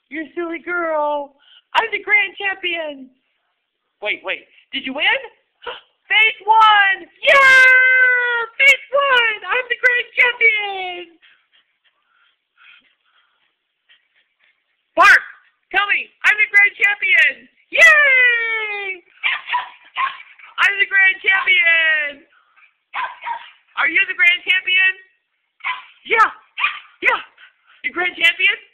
You're a silly girl. I'm the Grand Champion. Wait. Did you win? Phase 1! Yeah! Phase 1! I'm the Grand Champion! Bart, tell me, I'm the Grand Champion! Yay! I'm the Grand Champion! Are you the Grand Champion? Yeah! You Grand Champion?